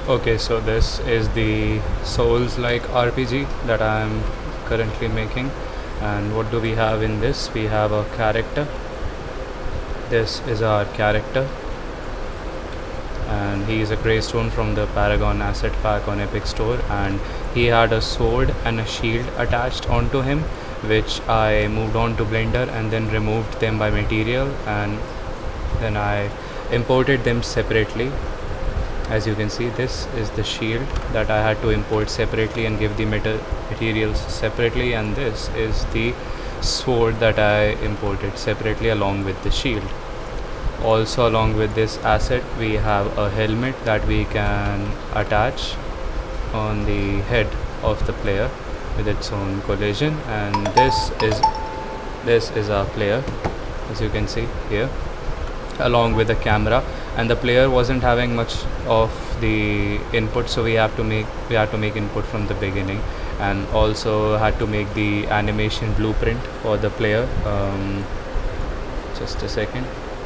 Okay, so this is the Souls-like RPG that I am currently making. And what do we have in this? We have a character. This is our character, and he is a Greystone from the Paragon asset pack on Epic Store, and he had a sword and a shield attached onto him, which I moved on to Blender and then removed them by material, and then I imported them separately. As you can see, this is the shield that I had to import separately and give the materials separately, and this is the sword that I imported separately along with the shield. Also, along with this asset, we have a helmet that we can attach on the head of the player with its own collision, and this is our player, as you can see here, along with the camera. And the player wasn't having much of the input, so we had to make input from the beginning, and also had to make the animation blueprint for the player. Just a second.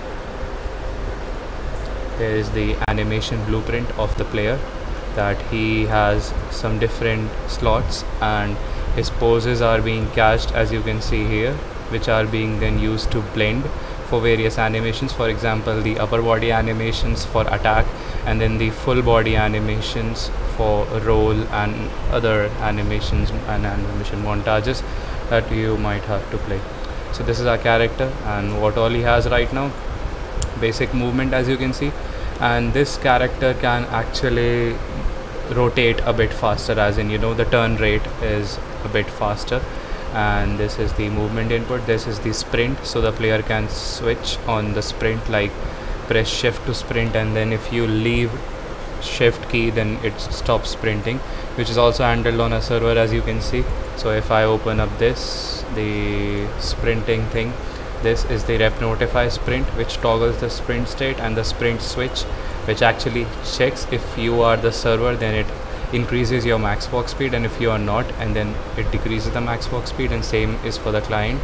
Here is the animation blueprint of the player, that he has some different slots and his poses are being cached, as you can see here, which are being then used to blend for various animations. For example, the upper body animations for attack, and then the full body animations for roll, and other animations and animation montages that you might have to play. So this is our character, and what all he has right now: basic movement, as you can see, and this character can actually rotate a bit faster, as in, the turn rate is a bit faster. And this is the movement input. This is the sprint, so the player can switch on the sprint, like press shift to sprint, and then if you leave shift key, then it stops sprinting, which is also handled on a server, as you can see. So if I open up the sprinting thing, this is the rep notify sprint, which toggles the sprint state, and the sprint switch, which actually checks if you are the server, then it increases your max walk speed, and if you are not, and then it decreases the max walk speed, and same is for the client.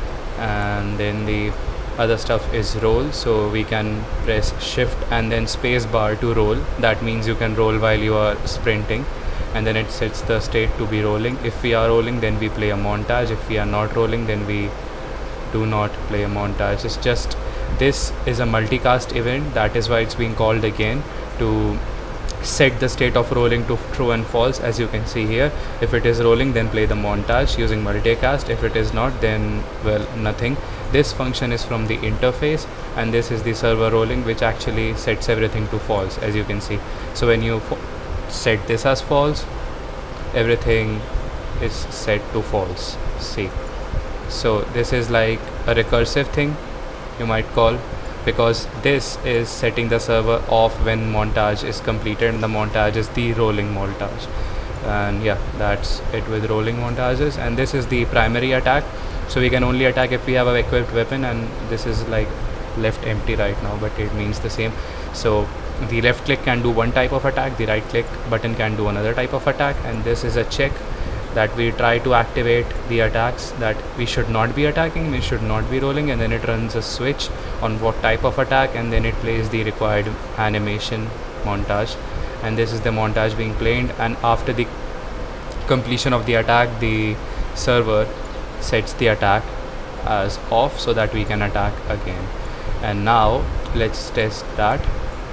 And then the other stuff is roll, so we can press shift and then space bar to roll. That means you can roll while you are sprinting, and then it sets the state to be rolling. If we are rolling, then we play a montage. If we are not rolling, then we do not play a montage. It's just, this is a multicast event, that is why it's being called again, to set the state of rolling to true and false. As you can see here, if it is rolling, then play the montage using multicast. If it is not, then, well, nothing. This function is from the interface, and this is the server rolling, which actually sets everything to false, as you can see. So when you set this as false, everything is set to false. See, so this is like a recursive thing, you might call, because this is setting the server off when montage is completed, and the montage is the rolling montage. And yeah, that's it with rolling montages. And this is the primary attack, so we can only attack if we have an equipped weapon, and this is like left empty right now, but it means the same. So the left click can do one type of attack, the right click button can do another type of attack, and this is a check that we try to activate the attacks that we should not be attacking, we should not be rolling, and then it runs a switch on what type of attack, and then it plays the required animation montage. And this is the montage being played, and after the completion of the attack, the server sets the attack as off so that we can attack again. And now let's test that.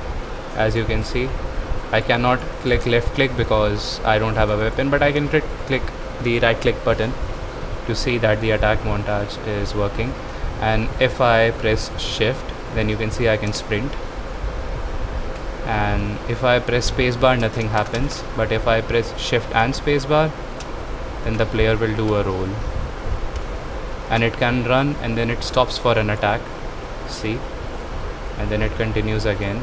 As you can see, I cannot click left click because I don't have a weapon, but I can click the right click button to see that the attack montage is working. And if I press shift, then you can see I can sprint, and if I press spacebar, nothing happens. But if I press shift and spacebar, then the player will do a roll, and it can run, and then it stops for an attack, see, and then it continues again.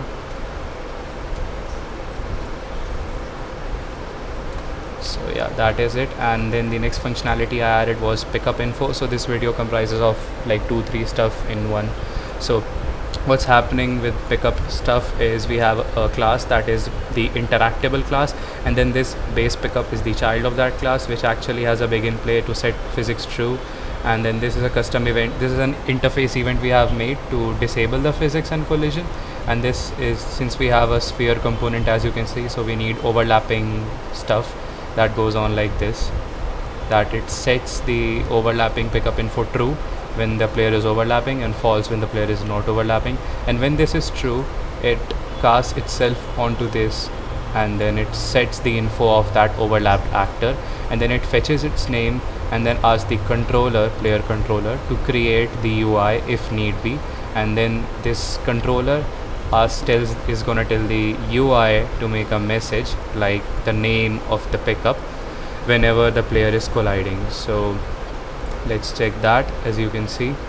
So yeah, that is it. And then the next functionality I added was pickup info. So this video comprises of like 2-3 stuff in one. So what's happening with pickup stuff is we have a class that is the interactable class, and then this base pickup is the child of that class, which actually has a begin play to set physics true, And then this is a custom event. This is an interface event we have made to disable the physics and collision. And this is, since we have a sphere component, as you can see, so we need overlapping stuff that goes on like this, that it sets the overlapping pickup info true when the player is overlapping and false when the player is not overlapping. And when this is true, it casts itself onto this, and then it sets the info of that overlapped actor, and then it fetches its name and then asks the controller, player controller, to create the UI if need be. And then this controller is gonna tell the UI to make a message like the name of the pickup whenever the player is colliding. So let's check that. As you can see,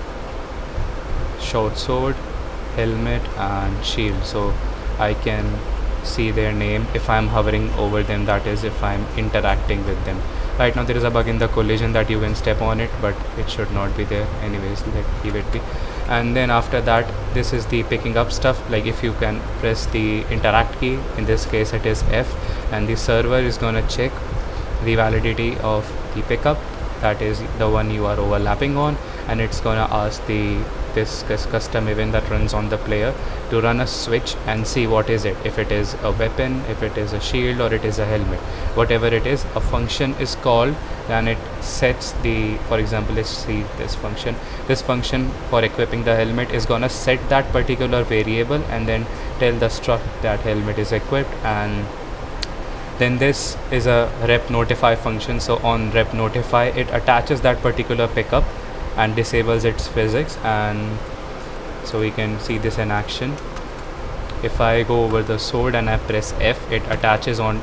short sword, helmet and shield. So I can see their name if I'm hovering over them, that is if I'm interacting with them. Right now there is a bug in the collision that you can step on it, but it should not be there. Anyways, let's leave it be. And then after that, this is the picking up stuff. Like if you can press the interact key, in this case it is F, and the server is gonna check the validity of the pickup, that is the one you are overlapping on, and it's gonna ask this custom event that runs on the player to run a switch and see what is it, if it is a weapon, if it is a shield, or it is a helmet. Whatever it is, a function is called, and it sets the, for example, let's see this function. This function for equipping the helmet is gonna set that particular variable and then tell the struct that helmet is equipped. And then this is a rep notify function. So on rep notify, it attaches that particular pickup and disables its physics. And so we can see this in action. If I go over the sword and I press F, it attaches on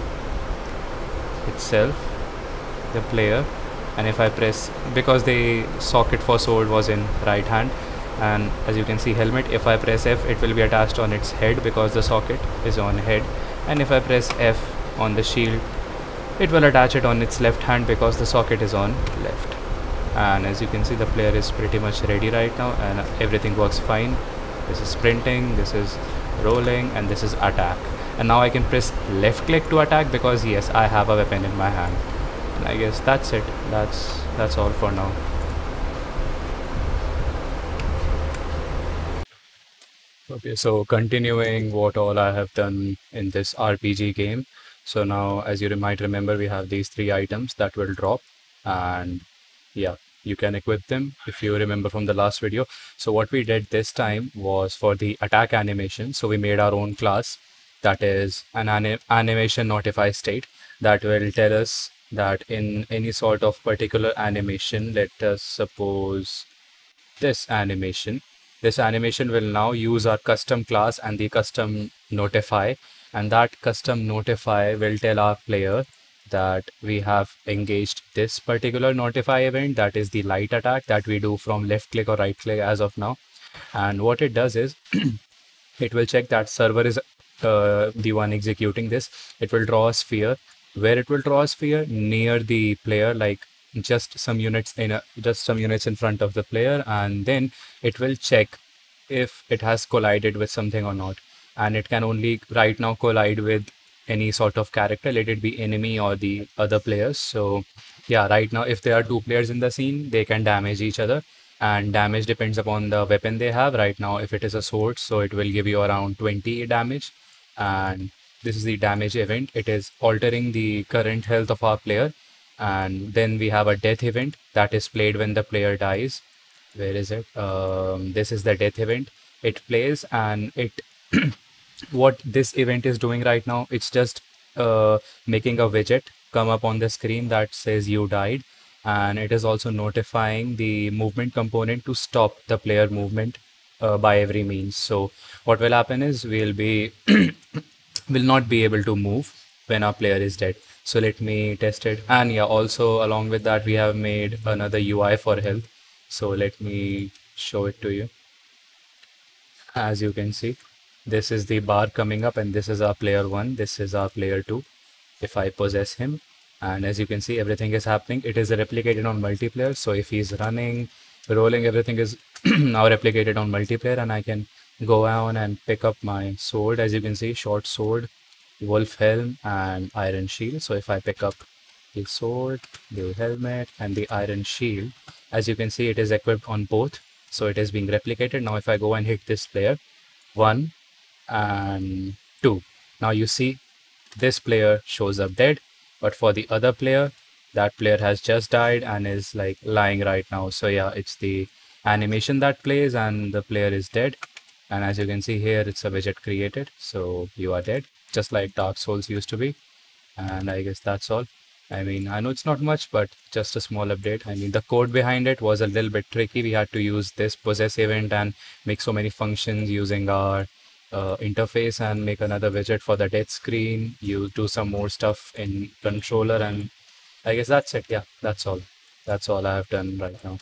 itself, the player. And if I press, because the socket for sword was in right hand, and as you can see helmet, if I press F, it will be attached on its head because the socket is on head. And if I press F on the shield, it will attach it on its left hand because the socket is on left. And as you can see, the player is pretty much ready right now and everything works fine. This is sprinting, this is rolling, and this is attack. And now I can press left click to attack because yes, I have a weapon in my hand. And I guess that's it. That's all for now. Okay, so continuing what all I have done in this RPG game. So now, as you might remember, we have these 3 items that will drop, and yeah, you can equip them if you remember from the last video. So what we did this time was for the attack animation. So we made our own class that is an animation notify state that will tell us that in any sort of particular animation, let us suppose this animation will now use our custom class and the custom notify, and that custom notify will tell our player that we have engaged this particular notify event, that is the light attack that we do from left click or right click as of now. And what it does is it will check that server is the one executing this. It will draw a sphere. Where it will draw a sphere? Near the player, like just some units in front of the player, and then it will check if it has collided with something or not. And it can only right now collide with any sort of character, let it be enemy or the other players. So yeah, right now if there are 2 players in the scene, they can damage each other, and damage depends upon the weapon they have. Right now if it is a sword, so it will give you around 20 damage, and this is the damage event. It is altering the current health of our player. And then we have a death event that is played when the player dies. Where is it? This is the death event. It plays, and it what this event is doing right now, it's just making a widget come up on the screen that says you died, and it is also notifying the movement component to stop the player movement by every means. So what will happen is we'll not be able to move when our player is dead. So let me test it. And yeah, also along with that, we have made another UI for health. So let me show it to you. As you can see, this is the bar coming up, and this is our player 1, this is our player 2. If I possess him, and as you can see, everything is happening. It is replicated on multiplayer. So if he's running, rolling, everything is now replicated on multiplayer, and I can go on and pick up my sword. As you can see, short sword, wolf helm, and iron shield. So if I pick up the sword, the helmet, and the iron shield, As you can see, it is equipped on both, so it is being replicated. Now if I go and hit this player, 1 and 2, now you see this player shows up dead, but for the other player, that player has just died and is like lying right now. So yeah, it's the animation that plays and the player is dead. And as you can see here, it's a widget created, so you are dead, just like Dark Souls used to be. And I guess that's all. I mean, I know it's not much, but just a small update. I mean, the code behind it was a little bit tricky. We had to use this possess event and make so many functions using our interface and make another widget for the death screen. You do some more stuff in controller, and I guess that's it. Yeah, that's all. That's all I have done right now.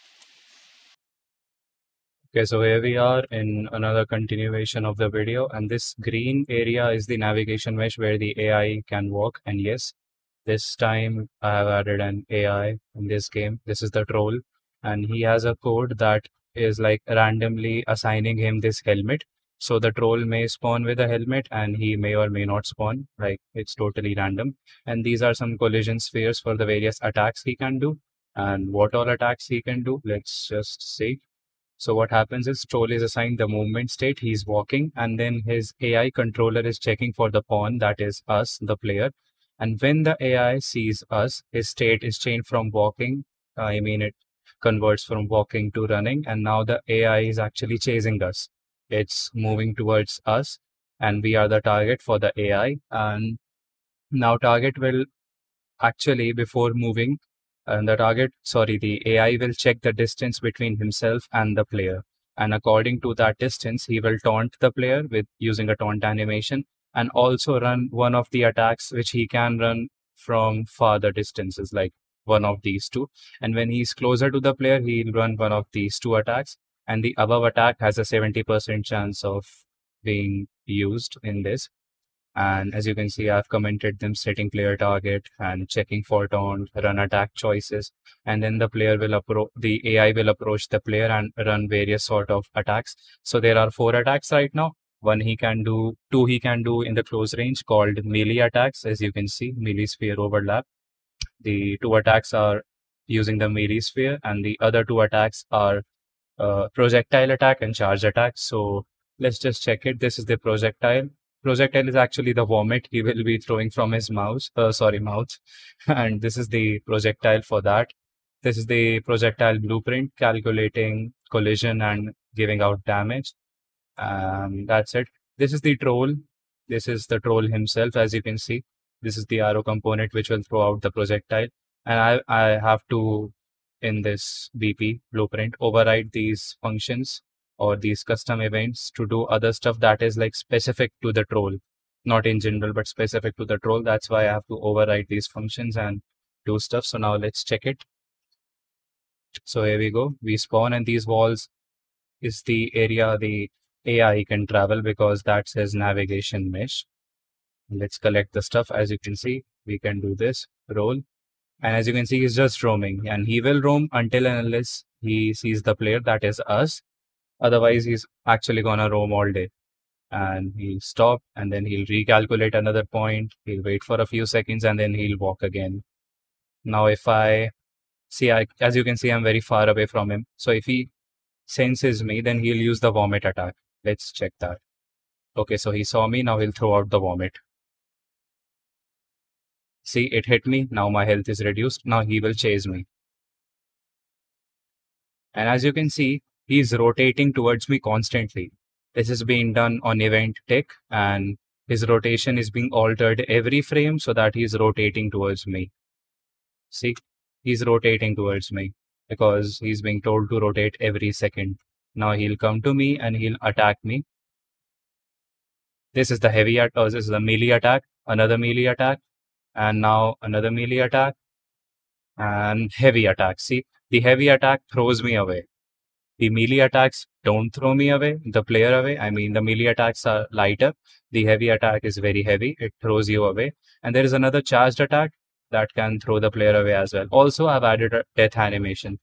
Okay, so here we are in another continuation of the video, and this green area is the navigation mesh where the AI can walk. And yes, this time I have added an AI in this game. This is the troll, and he has a code that is like randomly assigning him this helmet. So the troll may spawn with a helmet and he may or may not spawn, like it's totally random. And these are some collision spheres for the various attacks he can do. And what all attacks he can do, let's just see. So what happens is troll is assigned the movement state, he's walking, and then his AI controller is checking for the pawn, that is us, the player. And when the AI sees us, his state is changed from walking. I mean, it converts from walking to running, and now the AI is actually chasing us. It's moving towards us, and we are the target for the AI. And now target will actually, before moving, and the AI will check the distance between himself and the player. And according to that distance, he will taunt the player with using a taunt animation and also run one of the attacks which he can run from farther distances, like one of these two. And when he's closer to the player, he'll run one of these two attacks. And the above attack has a 70% chance of being used in this. And as you can see, I've commented them setting player target and checking for taunt, run attack choices. And then the AI will approach the player and run various sort of attacks. So there are 4 attacks right now. Two he can do in the close range called melee attacks. As you can see, melee sphere overlap. The 2 attacks are using the melee sphere, and the other 2 attacks are projectile attack and charge attack. So let's just check it. This is the projectile. Projectile is actually the vomit he will be throwing from his mouth. And this is the projectile for that. This is the projectile blueprint, calculating collision and giving out damage. That's it. This is the troll. This is the troll himself, as you can see. This is the arrow component which will throw out the projectile. And I have to, in this BP blueprint, override these functions or these custom events to do other stuff that is like specific to the troll, not in general, but specific to the troll. That's why I have to override these functions and do stuff. So now let's check it. So here we go. We spawn, and these walls is the area the AI can travel because that's his navigation mesh. Let's collect the stuff. As you can see, we can do this roll. And as you can see, he's just roaming, and he will roam until and unless he sees the player, that is us. Otherwise, he's actually gonna roam all day. And he'll stop, and then he'll recalculate another point. He'll wait for a few seconds, and then he'll walk again. Now, if I see, as you can see, I'm very far away from him. So if he senses me, then he'll use the vomit attack. Let's check that. Okay, so he saw me. Now he'll throw out the vomit. See, it hit me. Now my health is reduced. Now he will chase me. And as you can see, he's rotating towards me constantly. This is being done on event tick, and his rotation is being altered every frame so that he's rotating towards me. See, he's rotating towards me because he's being told to rotate every second. Now he'll come to me and he'll attack me. This is the this is the melee attack, another melee attack, and now another melee attack and heavy attack. See, the heavy attack throws me away. The melee attacks don't throw me away, the player away. I mean, the melee attacks are lighter. The heavy attack is very heavy. It throws you away. And there is another charged attack that can throw the player away as well. Also, I've added a death animation.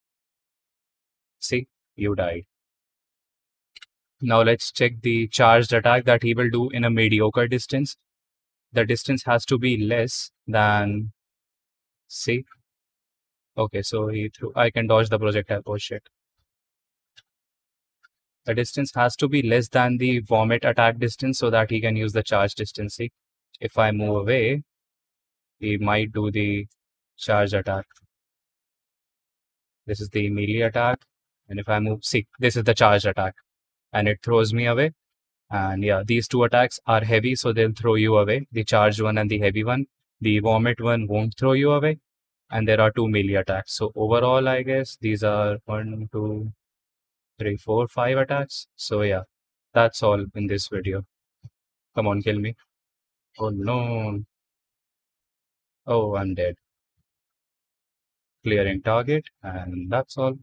See, you died. Now let's check the charged attack that he will do in a mediocre distance. The distance has to be less than, see, Okay, so he threw. I can dodge the projectile. Oh shit. The distance has to be less than the vomit attack distance so that he can use the charge distance. See, if I move away, he might do the charge attack. This is the melee attack. And if I move, see, this is the charge attack. And it throws me away. And yeah, these two attacks are heavy, so they'll throw you away. The charged one and the heavy one. The vomit one won't throw you away. And there are two melee attacks. So overall, I guess these are 1, 2, 3, 4, 5 attacks. So yeah, that's all in this video. Come on, kill me. Oh no. Oh, I'm dead. Clearing target, and that's all.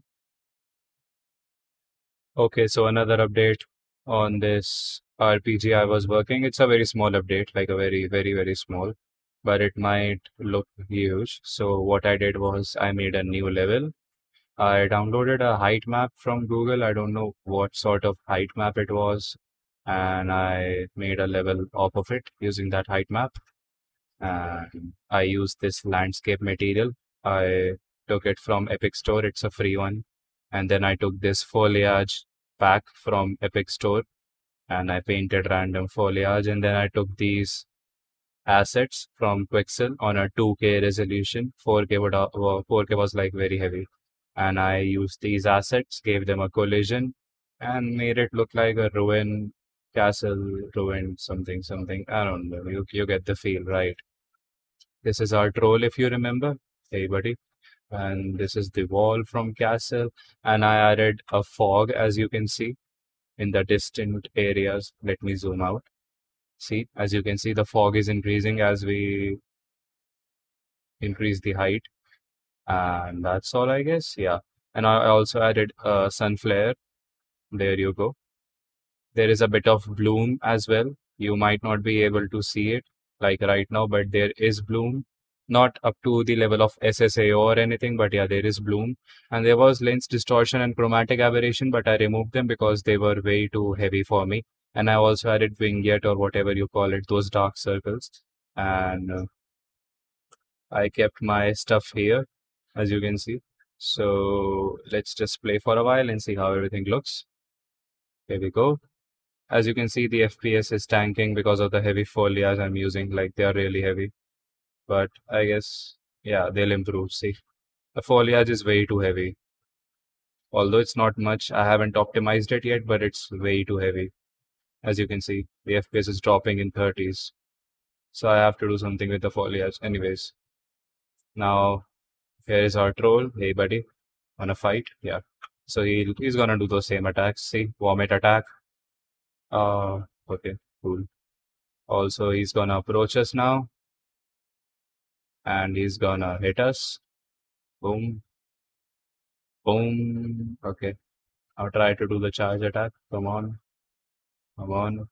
Okay, so another update on this RPG I was working. It's a very small update, like a very, very, very small, but it might look huge. So what I did was I made a new level. I downloaded a height map from Google. I don't know what sort of height map it was, and I made a level off of it using that height map. And I used this landscape material. I took it from Epic Store. It's a free one. And then I took this foliage pack from Epic Store and I painted random foliage. And then I took these assets from Quixel on a 2K resolution. 4K was like very heavy. And I used these assets, gave them a collision, and made it look like a ruin castle, ruined something, something. I don't know. You get the feel, right? This is our troll, if you remember. Hey, buddy. And this is the wall from castle. And I added a fog, as you can see, in the distant areas. Let me zoom out. See, as you can see, the fog is increasing as we increase the height. And that's all, I guess. Yeah. And I also added a sun flare. There you go. There is a bit of bloom as well. You might not be able to see it like right now, but there is bloom. Not up to the level of SSAO or anything, but yeah, there is bloom. And there was lens distortion and chromatic aberration, but I removed them because they were way too heavy for me. And I also added vignette or whatever you call it, those dark circles. And I kept my stuff here, as you can see. So let's just play for a while and see how everything looks. Here we go. As you can see, the FPS is tanking because of the heavy foliage I'm using, like they are really heavy. But I guess, yeah, they'll improve. See, the foliage is way too heavy. Although it's not much, I haven't optimized it yet, but it's way too heavy. As you can see, the FPS is dropping in 30s. So I have to do something with the foliage. Anyways, now here is our troll. Hey, buddy, wanna fight? Yeah. So he's gonna do those same attacks. See, vomit attack. Okay, cool. Also, he's gonna approach us now. And he's gonna hit us. Boom. Boom. Okay. I'll try to do the charge attack. Come on. Come on.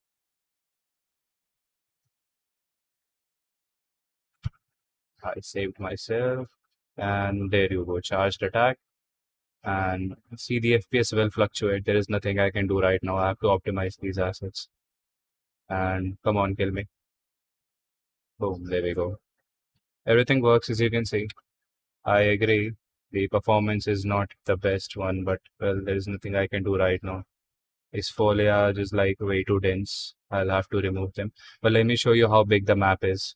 I saved myself. And there you go. Charged attack. And see, the FPS will fluctuate. There is nothing I can do right now. I have to optimize these assets. And come on, kill me. Boom. There we go. Everything works, as you can see. I agree. The performance is not the best one, but well, there is nothing I can do right now. His foliage is like way too dense. I'll have to remove them. But let me show you how big the map is.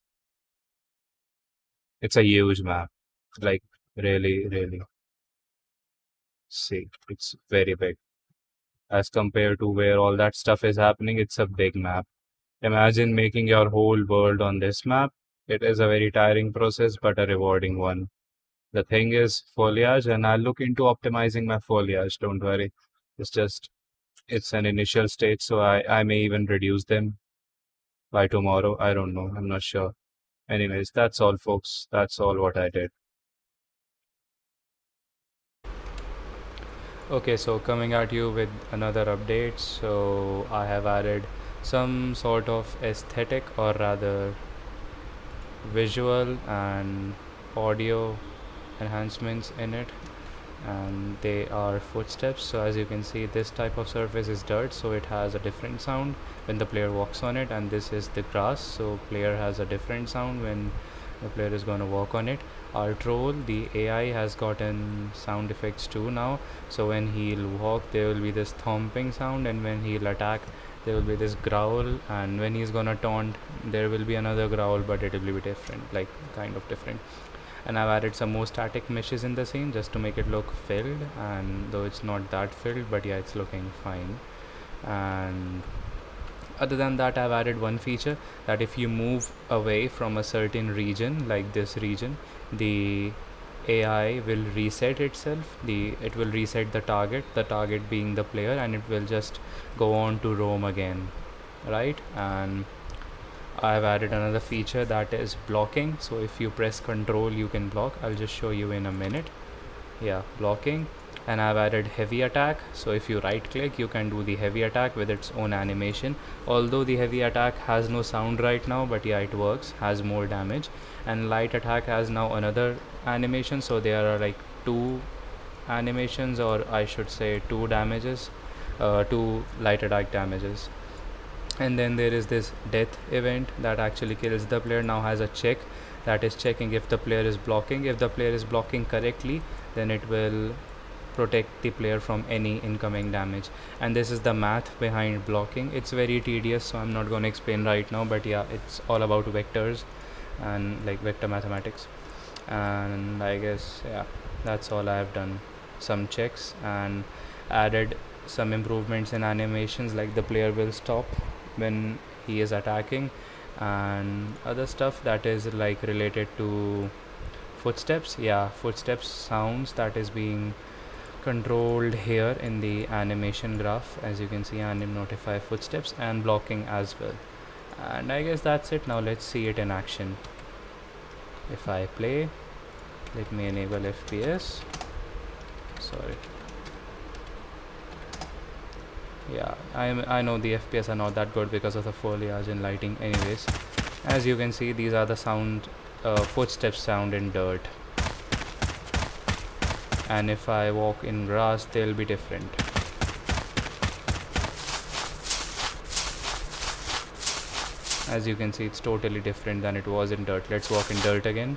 It's a huge map. Like really, really. See, it's very big. As compared to where all that stuff is happening, it's a big map. Imagine making your whole world on this map. It is a very tiring process, but a rewarding one. The thing is foliage, and I'll look into optimizing my foliage. Don't worry. It's an initial state, so I may even reduce them by tomorrow. I don't know. I'm not sure. Anyways, that's all, folks. That's all what I did. Okay, so coming at you with another update. So I have added some sort of aesthetic, or rather visual and audio enhancements in it, and they are footsteps. So as you can see, this type of surface is dirt, so it has a different sound when the player walks on it, and this is the grass, so player has a different sound when The player is gonna walk on it. Our troll, the AI, has gotten sound effects too now. So when he'll walk, there will be this thumping sound, and when he'll attack, there will be this growl, and when he's gonna taunt, there will be another growl, but it will be different, like kind of different. And I've added some more static meshes in the scene just to make it look filled, and though it's not that filled, but yeah, it's looking fine. And other than that, I've added one feature that if you move away from a certain region, like this region, the AI will reset itself. It will reset the target being the player, and it will just go on to roam again, right? And I've added another feature that is blocking. So if you press control, you can block. I'll just show you in a minute. Yeah, blocking. And I've added heavy attack. So if you right click, you can do the heavy attack with its own animation. Although the heavy attack has no sound right now, but yeah, it works, has more damage. And light attack has now another animation. So there are like two animations, or I should say two damages, two light attack damages. And then there is this death event that actually kills the player. Now has a check that is checking if the player is blocking. If the player is blocking correctly, then it will protect the player from any incoming damage. And this is the math behind blocking. It's very tedious, so I'm not going to explain right now, but yeah, it's all about vectors and like vector mathematics. And I guess yeah, that's all I have done. Some checks and added some improvements in animations, like the player will stop when he is attacking, and other stuff that is like related to footsteps. Yeah, footsteps sounds that is being controlled here in the animation graph. As you can see, anim notify footsteps and blocking as well. And I guess that's it. Now let's see it in action. If I play, let me enable FPS. Sorry. Yeah, I know the FPS are not that good because of the foliage and lighting. Anyways, as you can see, these are the sound footsteps sound in dirt, and if I walk in grass, they'll be different. As you can see, it's totally different than it was in dirt. Let's walk in dirt again.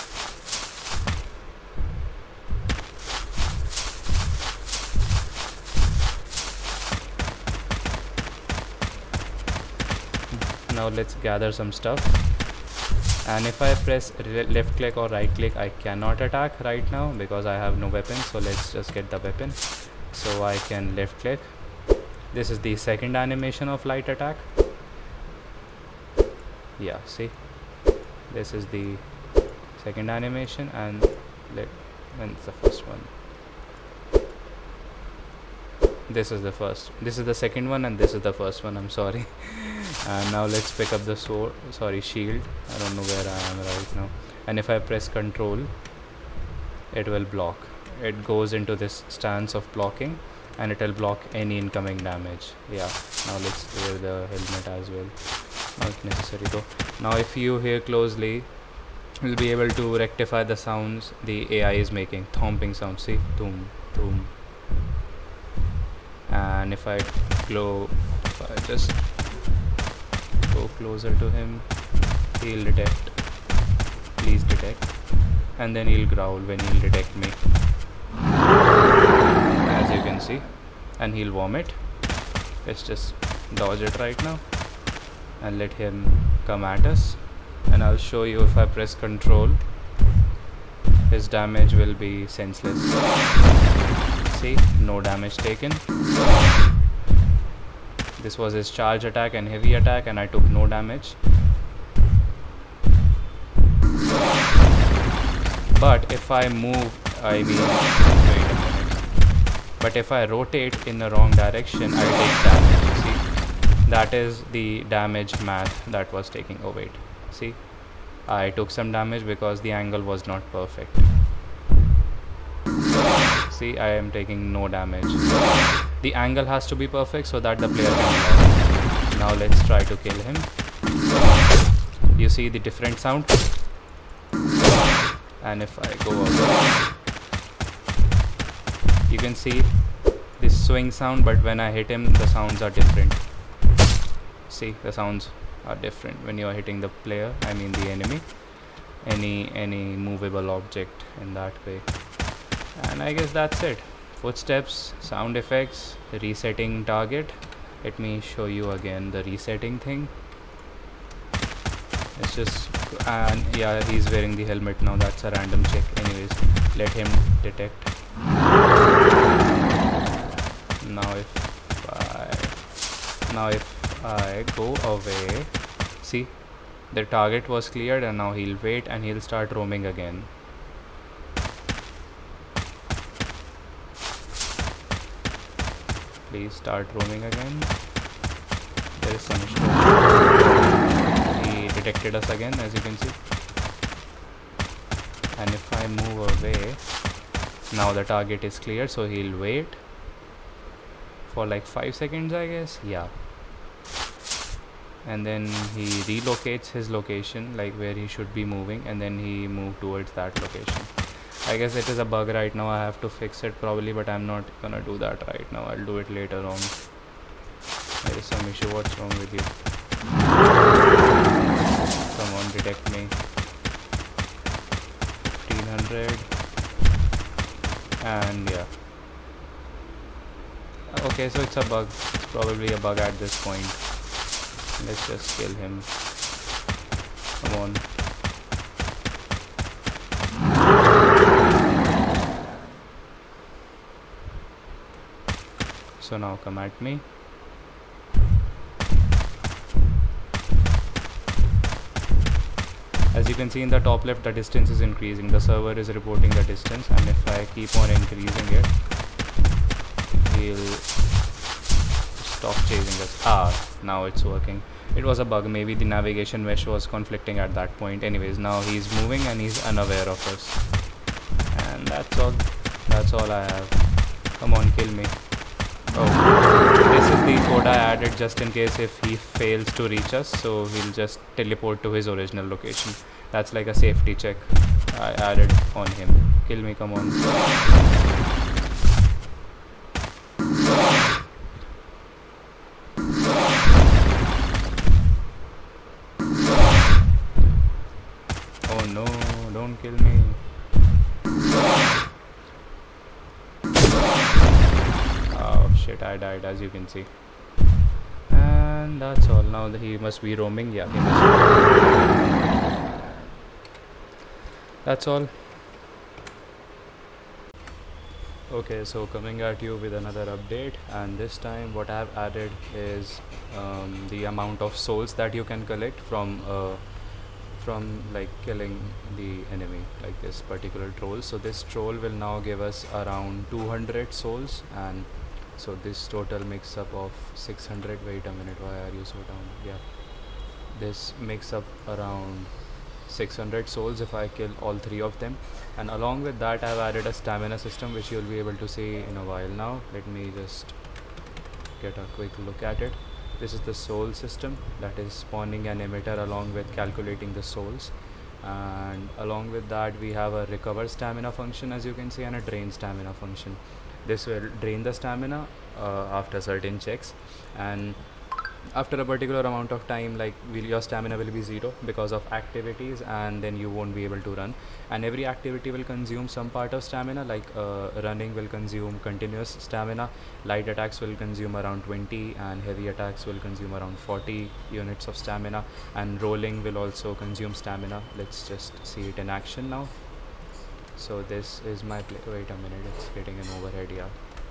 Now let's gather some stuff, and if I press left click or right click, I cannot attack right now because I have no weapon. So let's just get the weapon. So I can left click. This is the second animation of light attack. Yeah, see, this is the second animation, and when's the first one? This is the first, this is the second one, and this is the first one. I'm sorry. And now let's pick up the shield. I don't know where I am right now. And if I press control, it will block. It goes into this stance of blocking, and it will block any incoming damage. Yeah, now let's wear the helmet as well. Not necessary though. Now if you hear closely, you'll be able to rectify the sounds the AI is making. Thumping sound, see, boom, boom. And if I just go closer to him, he'll detect, please detect, and then he'll growl when he'll detect me, as you can see, and he'll vomit. Let's just dodge it right now and let him come at us, and I'll show you. If I press control, his damage will be senseless. See, no damage taken. This was his charge attack and heavy attack, and I took no damage. But if I move, wait a minute. But if I rotate in the wrong direction, I take damage. See, that is the damage math that was taking. Oh wait, see, I took some damage because the angle was not perfect. See, I am taking no damage. The angle has to be perfect so that the player can block. Now let's try to kill him. You see the different sound? And if I go up, you can see this swing sound, but when I hit him, the sounds are different. See, the sounds are different when you are hitting the player, I mean the enemy. any movable object in that way. And I guess that's it. Footsteps, sound effects, resetting target. Let me show you again the resetting thing. It's just, and yeah, he's wearing the helmet now. That's a random check. Anyways, let him detect. Now if I go away, see, the target was cleared, and now he'll wait and he'll start roaming again. Please start roaming again. There is some issue. He detected us again, as you can see. And if I move away, now the target is clear, so he'll wait for like 5 seconds, I guess. Yeah. And then he relocates his location, like where he should be moving, and then he moved towards that location. I guess it is a bug right now. I have to fix it probably, but I'm not gonna do that right now. I'll do it later on. There is some issue. What's wrong with you? Come on, detect me. 1500. And yeah. Okay, so it's a bug. It's probably a bug at this point. Let's just kill him. Come on. So now come at me. As you can see in the top left, the distance is increasing. The server is reporting the distance, and if I keep on increasing it, he'll stop chasing us. Now it's working. It was a bug. Maybe the navigation mesh was conflicting at that point. Anyways, now he's moving and he's unaware of us. And that's all. That's all I have. Come on, kill me. Oh, this is the code I added just in case if he fails to reach us, so he'll just teleport to his original location. That's like a safety check I added on him. Kill me, come on. Oh no, don't kill me. Shit, I died, as you can see. And that's all. Now he must be roaming. Yeah, he must be. That's all. Okay, so coming at you with another update, and this time what I have added is the amount of souls that you can collect from like killing the enemy, like this particular troll. So this troll will now give us around 200 souls, and so this total makes up of 600. Wait a minute, why are you so down? Yeah, this makes up around 600 souls if I kill all 3 of them. And along with that, I've added a stamina system, which you'll be able to see in a while now. Let me just get a quick look at it. This is the soul system, that is spawning an emitter along with calculating the souls. And along with that, we have a recover stamina function, as you can see, and a drain stamina function. This will drain the stamina after certain checks, and after a particular amount of time, like your stamina will be 0 because of activities, and then you won't be able to run. And every activity will consume some part of stamina, like running will consume continuous stamina, light attacks will consume around 20, and heavy attacks will consume around 40 units of stamina, and rolling will also consume stamina. Let's just see it in action now. So this is my wait a minute, it's getting an overhead. Yeah,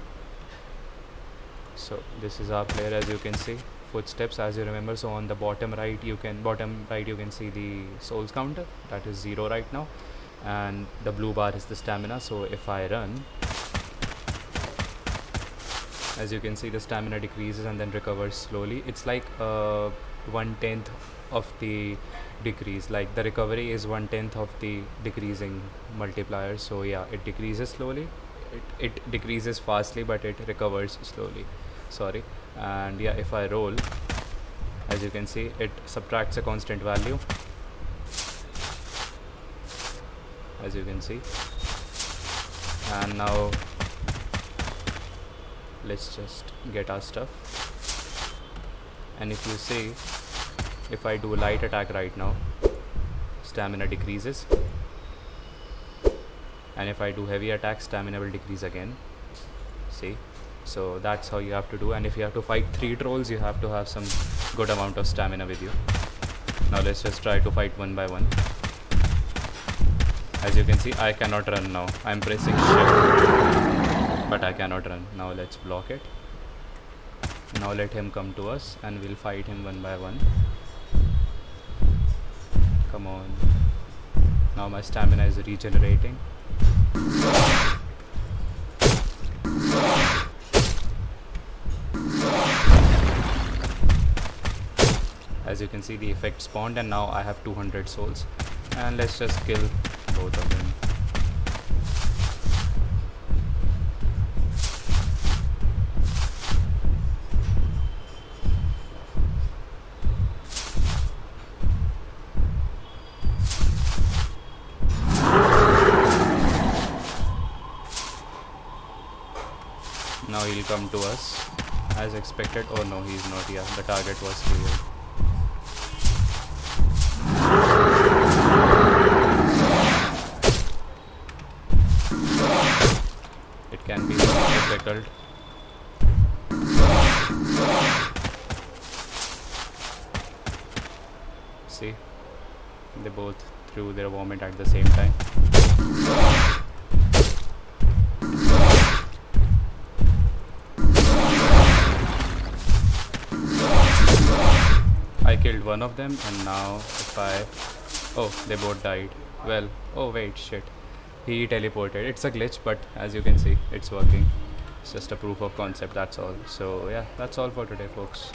so this is our player, as you can see. Footsteps, as you remember, so on the bottom right you can see the souls counter, that is 0 right now, and the blue bar is the stamina. So if I run, as you can see, the stamina decreases and then recovers slowly. It's like 1/10 of the decrease, like the recovery is 1/10 of the decreasing multiplier. So yeah, it decreases slowly, it decreases fastly, but it recovers slowly, sorry. And yeah, if I roll, as you can see, it subtracts a constant value, as you can see. And now let's just get our stuff. And if you see, if I do light attack right now, stamina decreases, and if I do heavy attack, stamina will decrease again. See, so that's how you have to do. And if you have to fight 3 trolls, you have to have some good amount of stamina with you. Now let's just try to fight one by one. As you can see, I cannot run now. I'm pressing shift, but I cannot run. Now let's block it. Now let him come to us and we'll fight him one by one. Come on. Now my stamina is regenerating. As you can see, the effect spawned and now I have 200 souls. And let's just kill both of them. Now he'll come to us as expected. Oh no, he's not here. The target was cleared. It can be difficult. See, they both threw their vomit at the same time. I killed one of them, and now if I... Oh, they both died. Well, oh wait, shit. He teleported. It's a glitch, but as you can see, it's working. It's just a proof of concept, that's all. So yeah, that's all for today, folks.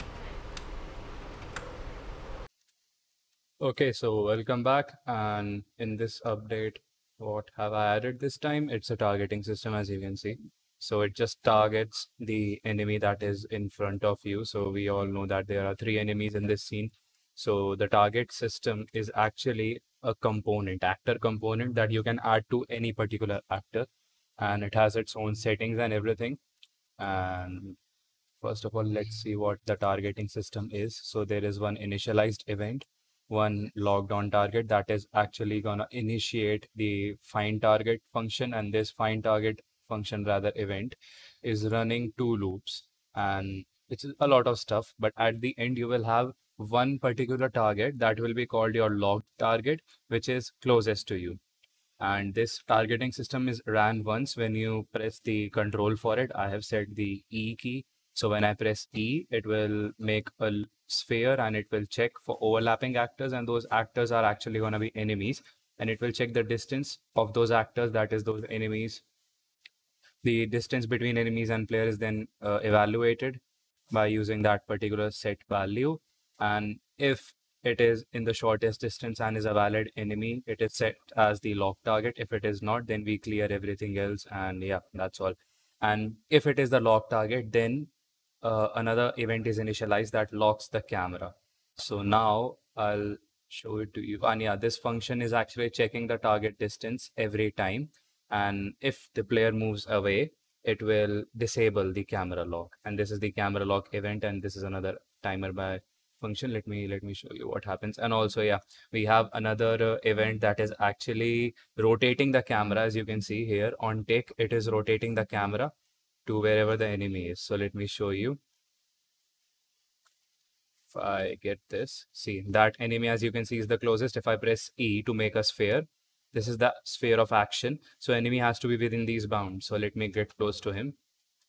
Okay, so welcome back, and in this update, what have I added this time? It's a targeting system, as you can see. So it just targets the enemy that is in front of you. So we all know that there are 3 enemies in this scene. So the target system is actually a component, actor component that you can add to any particular actor, and it has its own settings and everything. And first of all, let's see what the targeting system is. So there is one initialized event, one logged on target that is actually gonna initiate the find target function, and this find target function rather event is running 2 loops, and it's a lot of stuff, but at the end you will have one particular target that will be called your logged target, which is closest to you. And this targeting system is ran once when you press the control for it. I have set the E key. So when I press E, it will make a sphere and it will check for overlapping actors, and those actors are actually going to be enemies, and it will check the distance of those actors, that is those enemies. The distance between enemies and players is then evaluated by using that particular set value. And if it is in the shortest distance and is a valid enemy, it is set as the lock target. If it is not, then we clear everything else, and yeah, that's all. And if it is the lock target, then another event is initialized that locks the camera. So now I'll show it to you. And yeah, this function is actually checking the target distance every time. And if the player moves away, it will disable the camera lock. And this is the camera lock event, and this is another timer by function. Let me show you what happens. And also, yeah, we have another event that is actually rotating the camera. As you can see here on tick, it is rotating the camera to wherever the enemy is. So let me show you. If I get this, see that enemy, as you can see, is the closest. If I press E to make a sphere, this is the sphere of action. So enemy has to be within these bounds. So let me get close to him.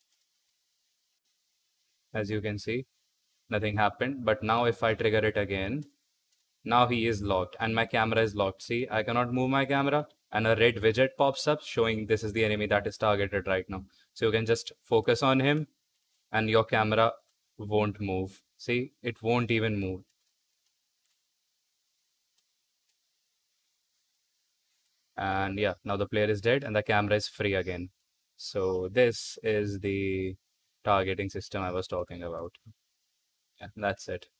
As you can see, nothing happened. But now if I trigger it again, now he is locked and my camera is locked. See, I cannot move my camera, and a red widget pops up showing this is the enemy that is targeted right now. So you can just focus on him and your camera won't move. See, it won't even move. And yeah, now the player is dead and the camera is free again. So this is the targeting system I was talking about. Yeah, that's it.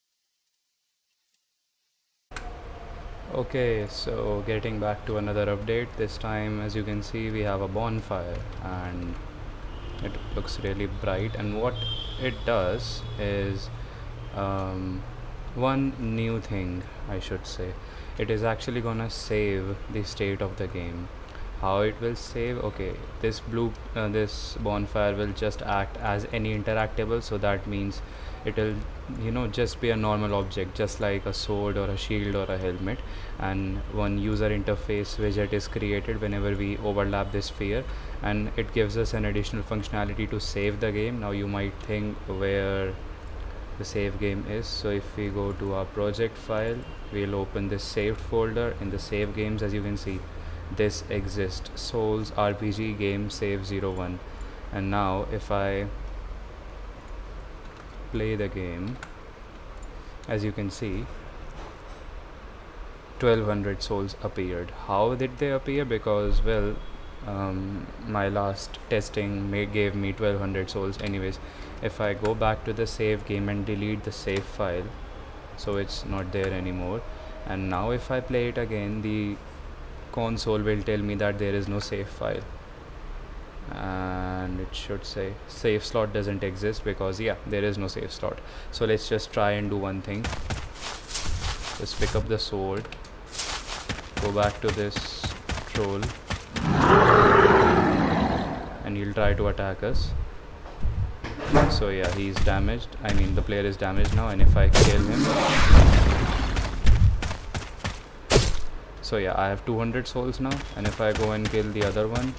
Okay, so getting back to another update. This time, as you can see, we have a bonfire and it looks really bright, and what it does is one new thing, I should say. it is actually gonna save the state of the game. How it will save? Okay, this bonfire will just act as any interactable, so that means it'll just be a normal object, just like a sword or a shield or a helmet, and one user interface widget is created whenever we overlap this sphere, and it gives us an additional functionality to save the game. Now you might think where the save game is, so if we go to our project file, we'll open this saved folder. In the save games, as you can see, this exists, Souls RPG game save 01. And now if I play the game, as you can see, 1200 souls appeared. How did they appear? Because, well, my last testing gave me 1200 souls anyways. If I go back to the save game and delete the save file, so it's not there anymore, and now if I play it again, the console will tell me that there is no save file, and it should say save slot doesn't exist, because yeah, there is no save slot. So let's just try and do one thing. Just pick up the sword, go back to this troll, and he'll try to attack us. So yeah, he's damaged, I mean the player is damaged now, and if I kill him, so yeah, I have 200 souls now, and if I go and kill the other one,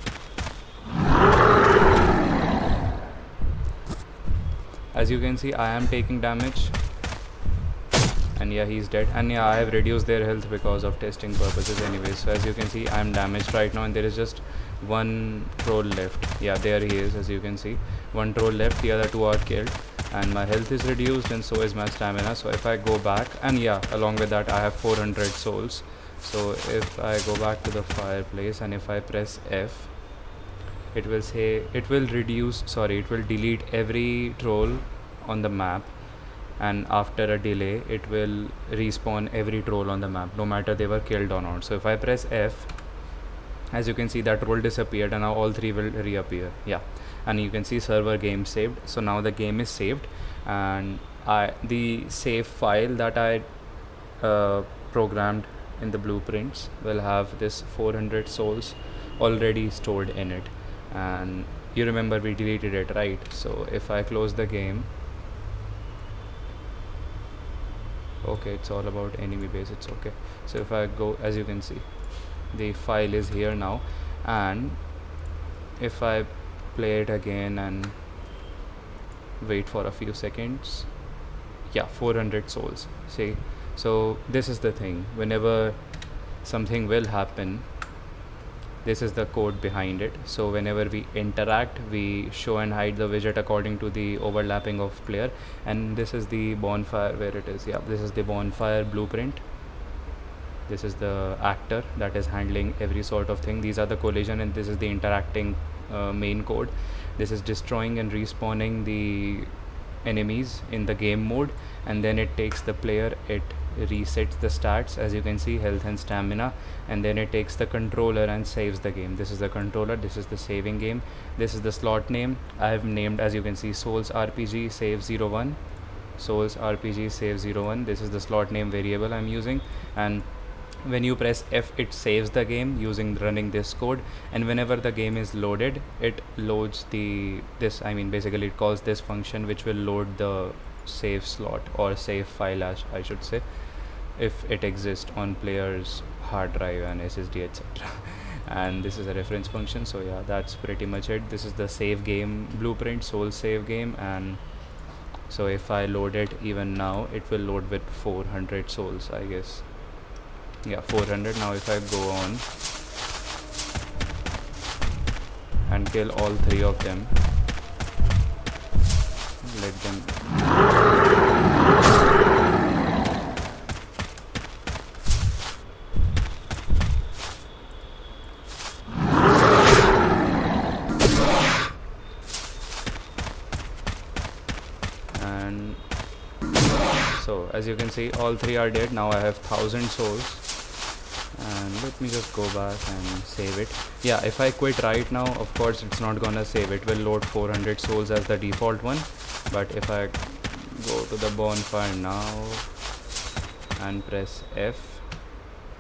as you can see, I am taking damage, and yeah, he's dead. And yeah, I have reduced their health because of testing purposes anyway. So as you can see, I am damaged right now, and there is just one troll left. Yeah, there he is. As you can see, one troll left, the other two are killed, and my health is reduced, and so is my stamina. So if I go back, and yeah, along with that I have 400 souls. So if I go back to the fireplace, and if I press F, it will say, it will delete every troll on the map, and after a delay it will respawn every troll on the map, no matter they were killed or not. So if I press F, as you can see, that troll disappeared, and now all three will reappear. Yeah, and you can see server game saved. So now the game is saved, and the save file that I programmed in the blueprints will have this 400 souls already stored in it. And you remember we deleted it, right? So if I close the game, okay, it's all about enemy base, it's okay. So if I go, as you can see, the file is here now, and if I play it again and wait for a few seconds, yeah, 400 souls. See, so this is the thing, whenever something will happen, this is the code behind it. So whenever we interact, we show and hide the widget according to the overlapping of player, and this is the bonfire where it is. Yeah, this is the bonfire blueprint. This is the actor that is handling every sort of thing. These are the collision, and this is the interacting main code. This is destroying and respawning the enemies in the game mode, and then it takes the player, it resets the stats, as you can see, health and stamina, and then it takes the controller and saves the game. This is the controller, this is the saving game, this is the slot name. I have named, as you can see, Souls RPG save 01, Souls RPG save 01. This is the slot name variable I'm using, and when you press F, it saves the game running this code, and whenever the game is loaded, it loads basically it calls this function, which will load the save slot or save file, as I should say, if it exists on player's hard drive and SSD, etc. And this is a reference function. So yeah, that's pretty much it. This is the save game blueprint, Soul save game. And so if I load it even now, it will load with 400 souls, I guess. Yeah, 400. Now if I go on and kill all three of them, let them and so as you can see, all three are dead. Now I have 1000 souls, and let me just go back and save it. Yeah, if I quit right now, of course it's not gonna save. It will load 400 souls as the default one, but if I go to the bonfire now and press F,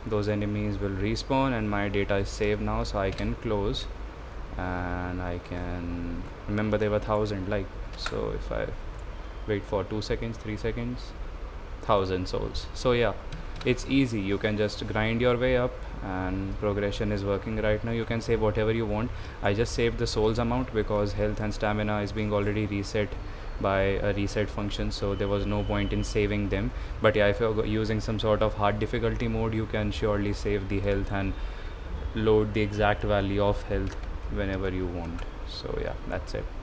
those enemies will respawn, and my data is saved now, so I can close. And I can remember there were 1000, like, so if I wait for 2 seconds, 3 seconds, 1000 souls. So yeah, it's easy. You can just grind your way up, and progression is working right now. You can save whatever you want. I just saved the souls amount because health and stamina is being already reset by a reset function, so there was no point in saving them. But yeah, if you're using some sort of hard difficulty mode, you can surely save the health and load the exact value of health whenever you want. So yeah, that's it.